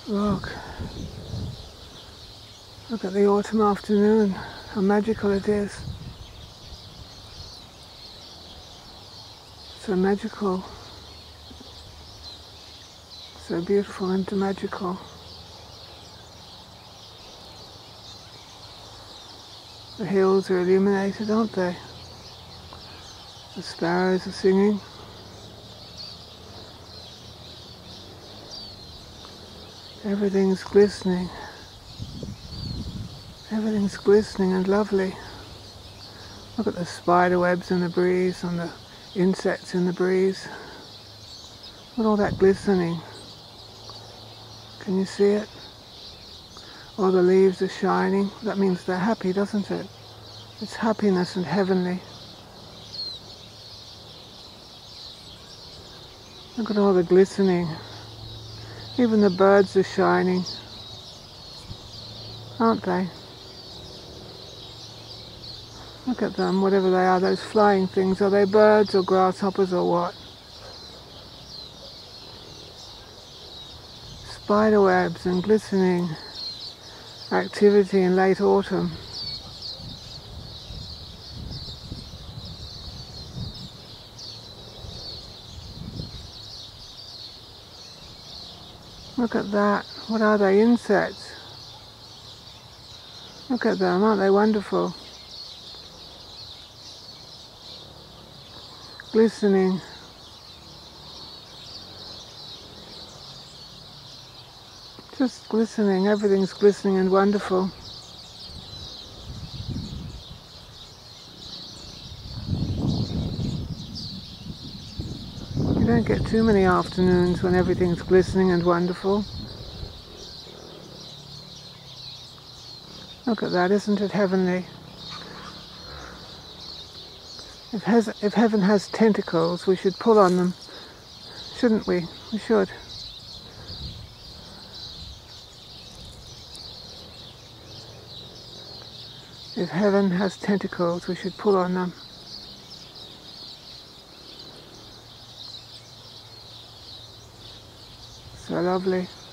Look at the autumn afternoon, how magical it is. So magical, so beautiful and magical. The hills are illuminated, aren't they? The sparrows are singing. Everything's glistening. Everything's glistening and lovely. Look at the spider webs in the breeze and the insects in the breeze. Look at all that glistening. Can you see it? All the leaves are shining. That means they're happy, doesn't it? It's happiness and heavenly. Look at all the glistening. Even the birds are shining, aren't they? Look at them, whatever they are, those flying things. Are they birds or grasshoppers or what? Spider webs and glistening activity in late autumn. Look at that. What are they? Insects. Look at them. Aren't they wonderful? Glistening. Just glistening. Everything's glistening and wonderful. You don't get too many afternoons when everything's glistening and wonderful. Look at that, isn't it heavenly? If heaven has tentacles, we should pull on them, shouldn't we? We should. If heaven has tentacles, we should pull on them. So lovely.